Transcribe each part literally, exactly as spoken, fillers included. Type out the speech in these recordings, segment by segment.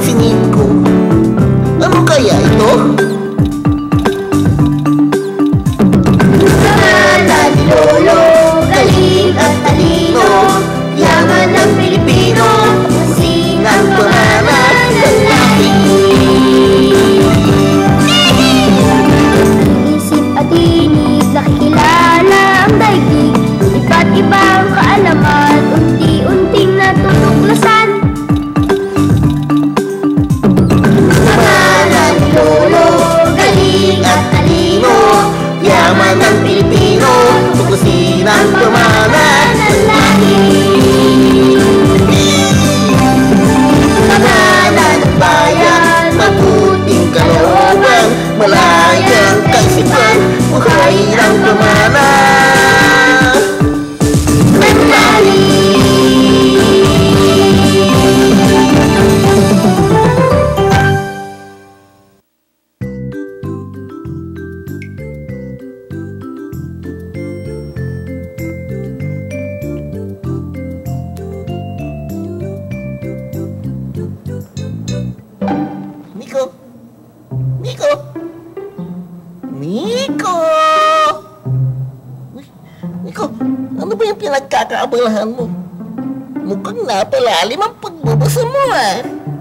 si Nico. Ano kaya ito? Pangalan ni Lolo, galing at talino, yaman ng Pilipino, kasing ang pangalan ng laking. Isip at tinig, nakikilala ang daigdig, iba't ibang kaalaman, unti-unting natutuklasan. Pangalan ni Lolo, galing at talino, yaman ng Pilipino, tukusin ang pangalan ng laking. Pangalan ng bayan, mabuting kalooban, malayang kaisipan, buhay ng pangalan ng laking. Nico? Nico? Nico? Uy, Nico, ano ba yung pinagkakaabalahan mo? Mukhang napalalim ang pagbabasa mo ah.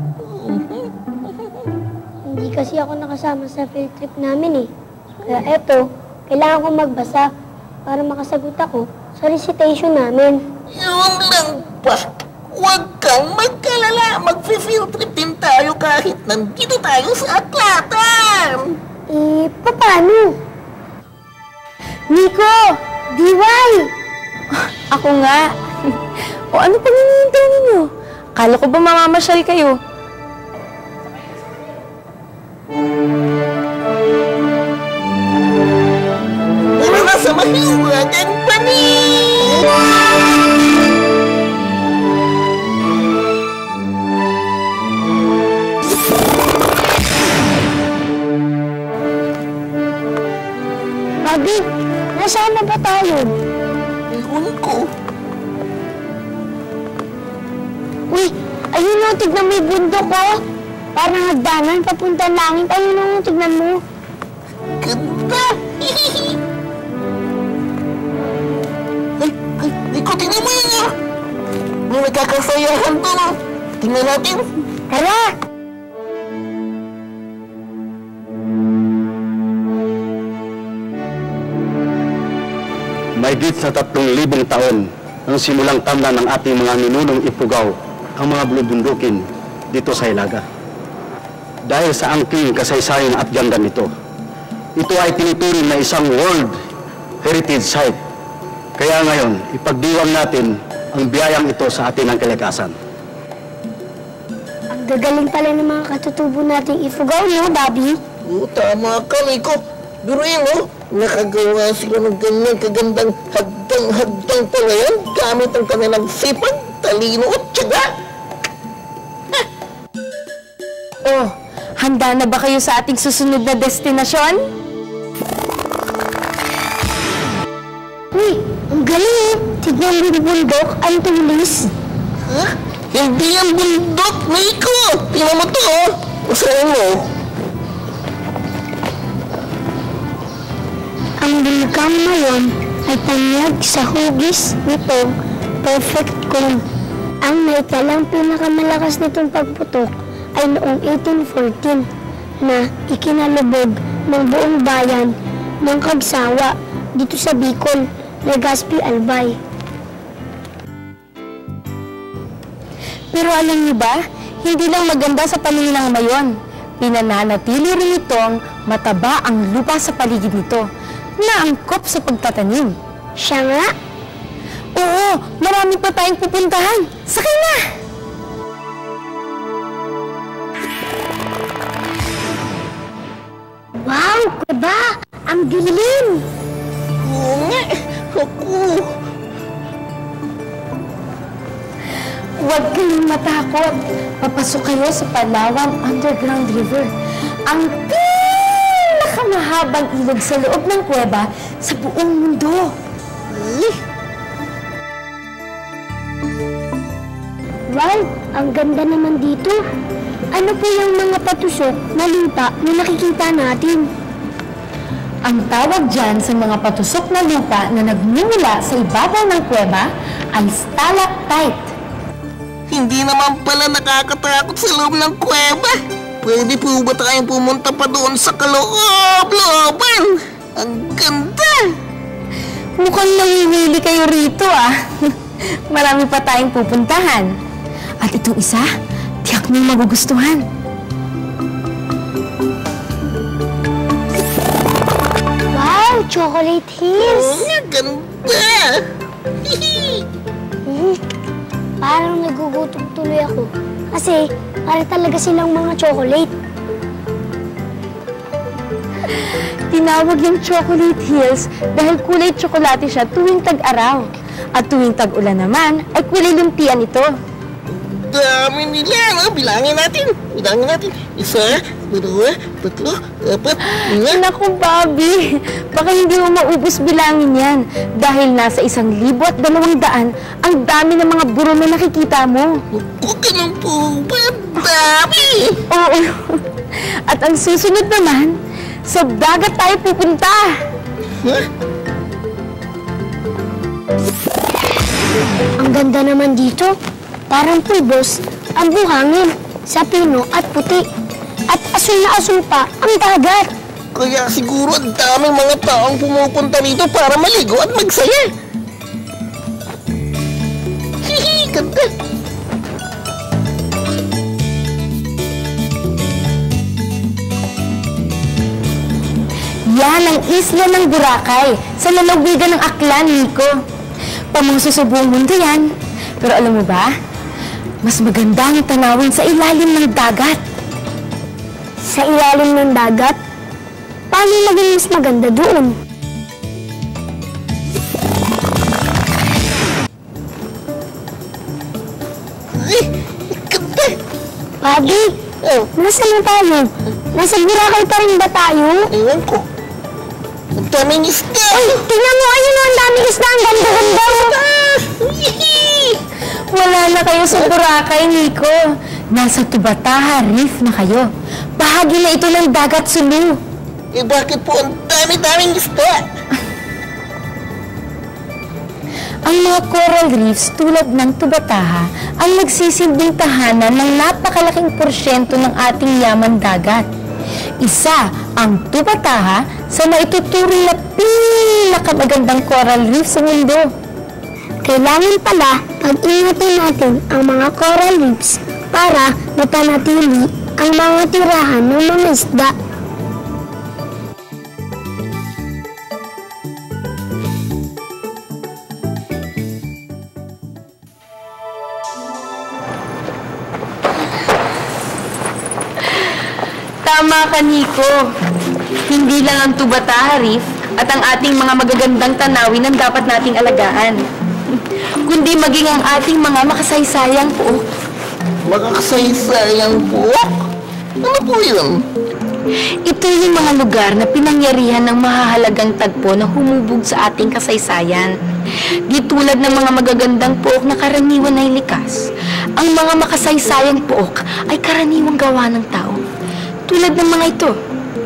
Hindi kasi ako nakasama sa field trip namin eh. Kaya eto, kailangan kong magbasa para makasagot ako sa recitation namin. Yun lang ba? Huwag kang magkalala. Mag-field trip din tayo kahit nandito tayo sa aklatan. Eh, paano? Nico! D Y! Ako nga. O ano pang hinihintay ninyo? Akala ko ba mamamasyal kayo? Tara na sa mahiwagang panig! Bobby, nasaan na ba tayo? Ewan ko. Uy, ayun o, tignan mo yung bundok ko. Parang hagdanan, papunta langit. Ayun o, tignan mo. Ganda! Ay, ay, Nico, tingnan mo yun ah! May nagkakasayahan to no? Tingnan natin. Tara! Mahigit sa tatlong libong taon ang simulang tanda ng ating mga ninunong ipugaw ang mga bulubundukin dito sa Hilaga. Dahil sa angking kasaysayan at ganda nito, ito ay tinuturing na isang World Heritage Site. Kaya ngayon, ipagdiwang natin ang biyayang ito sa ating ng kalikasan. Ang gagaling pala ng mga katutubo nating ifugaw, no, Bobby? Oo, tama ka, Nico. Biruin mo, nakagawa sila ng ganyan kagandang hagdang-hagdang palayan gamit ang kanilang sipag, talino at tiyaga. Oh, handa na ba kayo sa ating susunod na destinasyon? Uy, ang galing! Tignan mo yung bundok, ang tulis. Ha? Hindi yan bundok, Nico! Tingnan mo to, oh! Usahin mo. Ang bulkang mayon ay tanyag sa hugis nitong perfect cone. Ang naitalang pinakamalakas nitong pagputok ay noong eighteen fourteen na ikinalubog ng buong bayan ng Kagsawa dito sa Bicol, Legazpi, Albay. Pero alam niyo ba, hindi lang maganda sa paningin ng mayon. Pinananatili rin itong mataba ang lupa sa paligid nito, na angkop sa pagtatanim. Siya nga? Oo, marami pa tayong pupuntahan. Sakay na! Wow, kaba! Ang dilim! Oo nga, ako. Huwag kayong matakot. Papasok kayo sa Palawan Underground River. Ang pinakamahabang ilog sa loob ng kuweba sa buong mundo. Wow, ang ganda naman dito. Ano po yung mga patusok na lupa na nakikita natin? Ang tawag dyan sa mga patusok na lupa na nagmumula sa ibabaw ng kuweba ay stalactite. Hindi naman pala nakakatakot sa loob ng kuweba. Pwede po ba tayong pumunta pa doon sa kaloob-looban? Ang ganda! Mukhang nangiwili kayo rito ah. Marami pa tayong pupuntahan. At itong isa, tiyak mong magugustuhan. Wow! Chocolate Hills! Ang ganda! Hmm, parang nagugutom tuloy ako. Kasi, para talaga silang mga chocolate. Tinawag yung Chocolate Hills dahil kulay tsokolate siya tuwing tag-araw. At tuwing tag-ulan naman, ay kulay lumpian ito. Dami nila, no? Bilangin natin. Bilangin natin. Isa, dalawa, tatlo, apat, lima. Naku, Bobby! Baka hindi mo maubos bilangin yan. Dahil nasa isang libo at dalawang daan, ang dami ng mga burol na nakikita mo. Huwag ka nang po ba? Dami! Oo. At ang susunod naman, sa dagat tayo pupunta. Huh? Ang ganda naman dito. Parang pulbos ang buhangin sa pino at puti. At asul na asul pa ang dagat. Kaya siguro ang daming mga taong pumupunta dito para maligo at magsaya. Hihi, ganda! Yan ang isla ng Boracay sa lalawigan ng Aklan, Nico. Pamangsusubuang mundo yan. Pero alam mo ba, mas maganda ang tanawin sa ilalim ng dagat. Sa ilalim ng dagat? Paano maging mas maganda doon? Ay, ganda! Bobby, Oh, nasaan na tayo? Nasa Boracay pa rin ba tayo? ewan ko. Ang daming isda! Ay, tingnan mo, ayun o, ang daming isda, ang ganda-ganda. Hihi! Wala na kayo sa Boracay, Nico. Nasa Tubataha Reef na kayo. Bahagi na ito ng dagat Sulu. Eh bakit po ang dami-daming isda? Ang mga coral reefs tulad ng Tubataha ang nagsisilbing tahanan ng napakalaking porsyento ng ating yaman dagat. Isa ang Tubataha sa maituturing na pinakamagandang coral reef sa mundo. Kailangan pala pag-ingatan natin ang mga coral reefs para mapanatili ang mga tirahan ng mga isda. Tama ka, Nico. Hindi lang ang Tubataha Reef at ang ating mga magagandang tanawin ang dapat nating alagaan, kundi maging ang ating mga makasaysayang puok. Makakasaysayang buwak? Ano po yun? Ito yung mga lugar na pinangyarihan ng mahahalagang tagpo na humubog sa ating kasaysayan. Di tulad ng mga magagandang puok na karaniwan ay likas, ang mga makasaysayang puok ay karaniwang gawa ng tao. Tulad ng mga ito.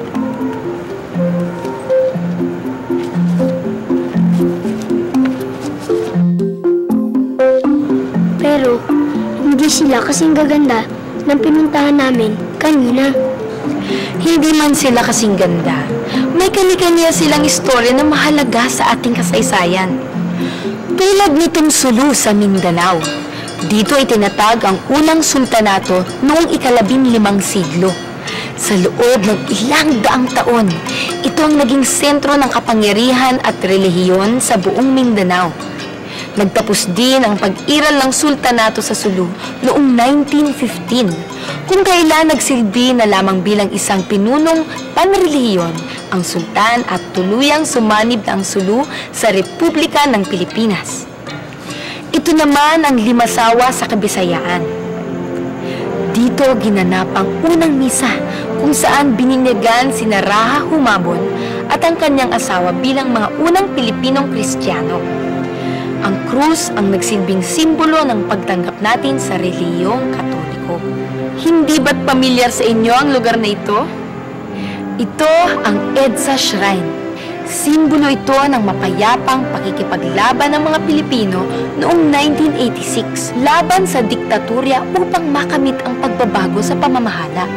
Pero, hindi sila kasing gaganda ng pinuntahan namin kanina. Hindi man sila kasing ganda, may kani-kaniya silang istorya na mahalaga sa ating kasaysayan. Tulad nitong Sulu sa Mindanao. Dito itinatag ang unang sultanato noong ikalabing limang siglo. Sa loob ng ilang daang taon, ito ang naging sentro ng kapangyarihan at relihiyon sa buong Mindanao. Nagtapos din ang pag-iral ng sultanato sa Sulu noong nineteen fifteen, kung kailan nagsilbi na lamang bilang isang pinunong panrelihiyon ang sultan at tuluyang sumanib ang Sulu sa Republika ng Pilipinas. Ito naman ang Limasawa sa Kabisayaan. Dito ginanap ang unang misa kung saan bininyagan si Raha Humabon at ang kanyang asawa bilang mga unang Pilipinong Kristiyano. Ang krus ang nagsilbing simbolo ng pagtanggap natin sa relihiyong Katoliko. ako. Hindi ba't pamilyar sa inyo ang lugar na ito? Ito ang EDSA Shrine. Simbolo ito ng mapayapang pakikipaglaban ng mga Pilipino noong nineteen eighty-six laban sa diktatorya upang makamit ang pagbabago sa pamamahala.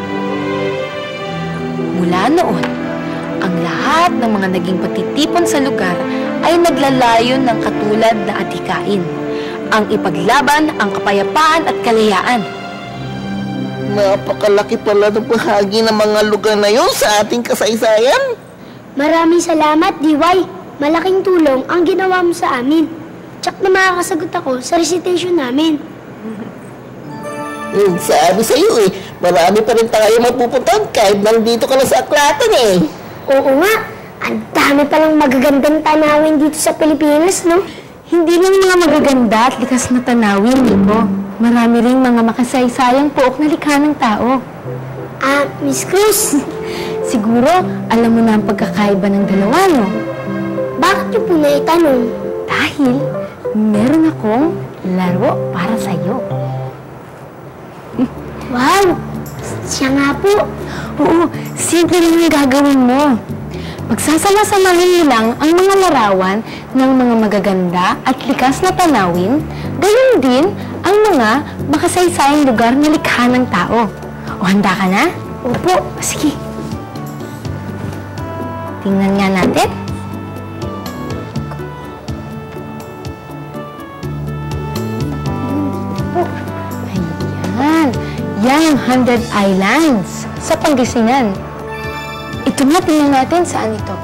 Mula noon, ang lahat ng mga naging pagtitipon sa lugar ay naglalayon ng katulad na adhikain, ang ipaglaban ang kapayapaan at kalayaan. Napakalaki pala ng bahagi ng mga lugar na yun sa ating kasaysayan. Maraming salamat, D Y. Malaking tulong ang ginawa mo sa amin. Tsak na makakasagot ako sa recitation namin. Hmm, sabi sa'yo eh, marami pa rin tayo mapupuntahan kahit nandito ka na sa aklatan eh. Oo nga, ang dami palang magagandang tanawin dito sa Pilipinas, no? Hindi lang mga magaganda at likas na tanawin, Nico. Marami ring mga makasaysayang pook na likha ng tao. Ah, Miss Cruz, Siguro, alam mo na ang pagkakaiba ng dalawa, no? bakit niyo po naitanong? Dahil meron akong laro para sa'yo. Wow, siya nga po. Oo, simple lang ang gagawin mo. Pagsasama-samahin mo lang ang mga larawan ng mga magaganda at likas na tanawin, gayon din ang mga makasaysayang lugar na likha ng tao. O handa ka na? Opo. Sige. Tingnan nga natin. Ayan. Yan ang Hundred Islands sa Pangasinan. Ito nga, tingnan natin saan ito.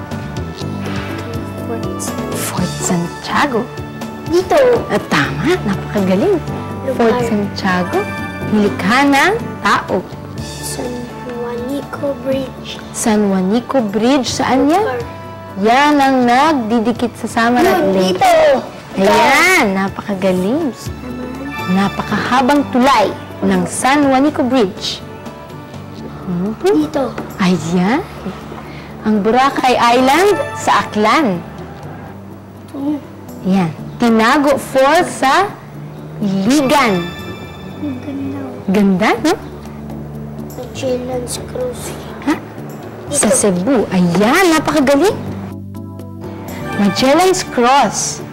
Fort Santiago. Dito. At tama, napakagaling. Lugar. Fort Santiago, nilikha ng tao. San Juanico Bridge. San Juanico Bridge, saan yan? Lugar. Yan ang nagdidikit sa Samarat Yun, Lake. dito. Ayan, napakagaling. Napakahabang tulay ng San Juanico Bridge. Mhm. Dito. Ayan. Ang Boracay Island sa Aklan. Ito. Ayan. Tinago Fort sa Iligan. Ang ganda. Ganda, no? Magellan's Cruise. Ha? Sa Cebu. Ayan, napakagaling. Magellan's Cross.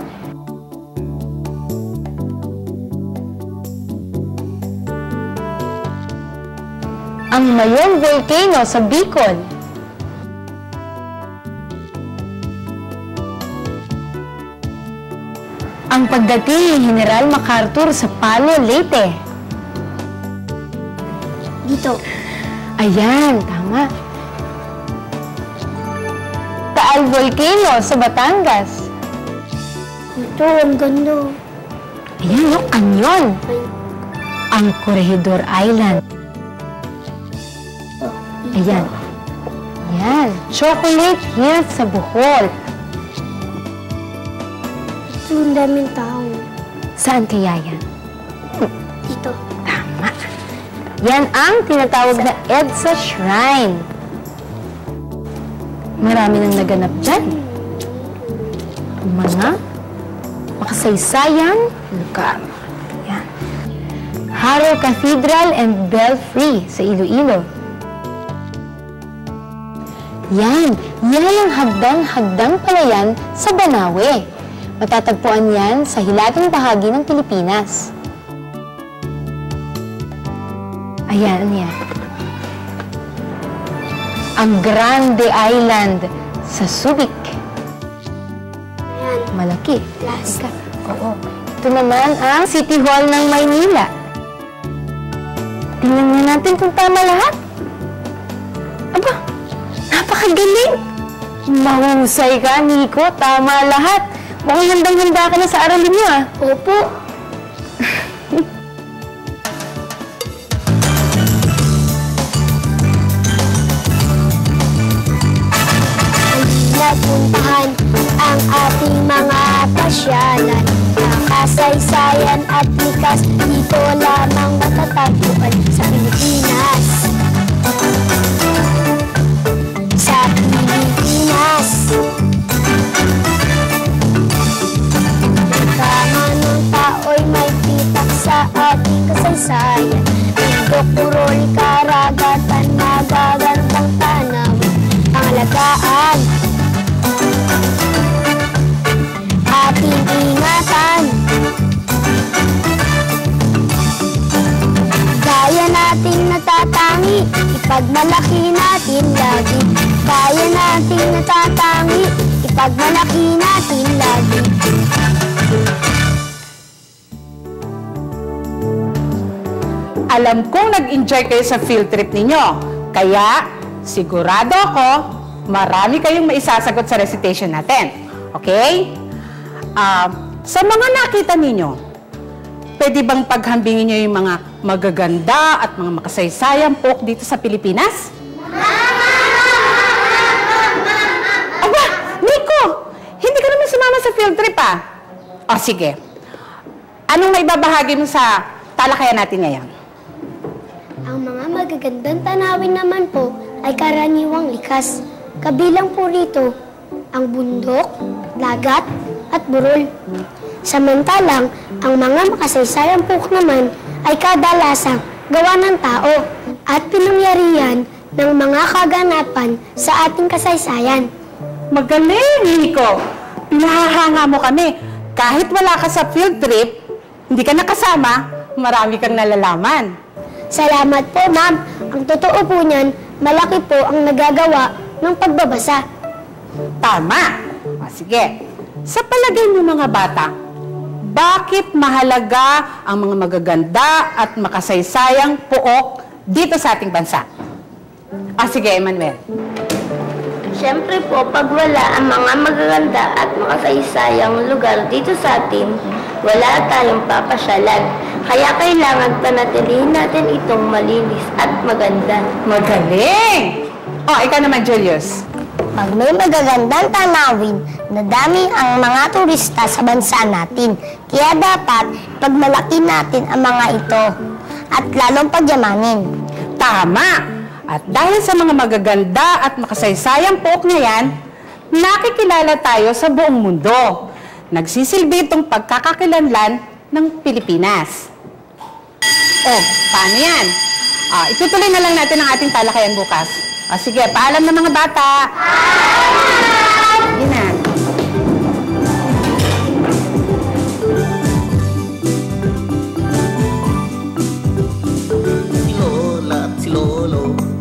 Ang Mayon Volcano sa Bicol. Ang pagdating ni General MacArthur sa Palo, Leyte. Dito. Ayan, tama. Taal Volcano sa Batangas. Ito, ang ganda. Ayan, no, kanyon. Ay, Ang Corregidor Island. Ayan. Ayan. Chocolate Hills sa Bohol. ito, ang daming tao. Saan kaya yan? Dito. Tama. Yan ang tinatawag na EDSA Shrine. Marami nang naganap dyan. Mga makasaysayang lugar. Yan. Haro Cathedral and Belfry sa Iloilo. Yan. Yan ang hagdang-hagdang palayan sa Banawe. Matatagpuan yan sa hilagang bahagi ng Pilipinas. Ayan, ano yan? Ang Grande Island sa Subic. Ayan. Malaki. Last. Oo. Ito naman ang City Hall ng Maynila. Tingnan nga natin kung tama lahat. Aba, napakagaling! Mahusay ka, Nico. Tama lahat. Mukhang handang-handa ka na sa aralin mo, ah. Opo. Napuntahan ang ating mga pasyalan. Nakasaysayan at likas, dito lamang matatagpuan sa Pilipinas. Sa Pilipinas. Tama ng tao'y may pitak sa ating kasaysayan. natatangi, ipagmalaki natin lagi. Kaya nating natatangi, ipagmalaki natin lagi. Alam kong nag-enjoy kayo sa field trip ninyo. Kaya, sigurado ako, marami kayong maisasagot sa recitation natin. Okay? Uh, sa mga nakita ninyo, pwede bang paghambingin nyo yung mga magaganda at mga makasaysayang folk dito sa Pilipinas? Aba, Nico! Hindi ka naman sumama sa field trip, ah. O, sige. Anong maibabahagi mo sa talakayan natin ngayon? Ang mga magagandang tanawin naman po ay karaniwang likas. Kabilang po rito ang bundok, dagat, at burol. Samantalang, ang mga makasaysayang pok naman ay kadalasang gawa ng tao at pinangyarihan ng mga kaganapan sa ating kasaysayan. Magaling, Nico! Pinahahanga mo kami. Kahit wala ka sa field trip, hindi ka nakasama, marami kang nalalaman. Salamat po, ma'am. Ang totoo po niyan, malaki po ang nagagawa ng pagbabasa. Tama! O, sige. Sa palagay mo mga bata, bakit mahalaga ang mga magaganda at makasaysayang pook dito sa ating bansa? O, sige, Emmanuel. Siyempre po, pag wala ang mga magaganda at makasaysayang lugar dito sa atin, wala tayong papasyalan. Kaya kailangan panatilihin natin itong malinis at maganda. Magaling! O, ikaw naman, Julius. Pag may magagandang tanawin, nadami ang mga turista sa bansa natin. Kaya dapat pagmalaki natin ang mga ito at lalong pagyamanin. Tama! At dahil sa mga magaganda at makasaysayang pook na yan, nakikilala tayo sa buong mundo. Nagsisilbi itong pagkakakilanlan ng Pilipinas. Oh, paano yan? Ah, itutuloy na lang natin ang ating talakayan bukas. Ah, sige, paalam na mga bata! Sige na. Si Lola at si Lolo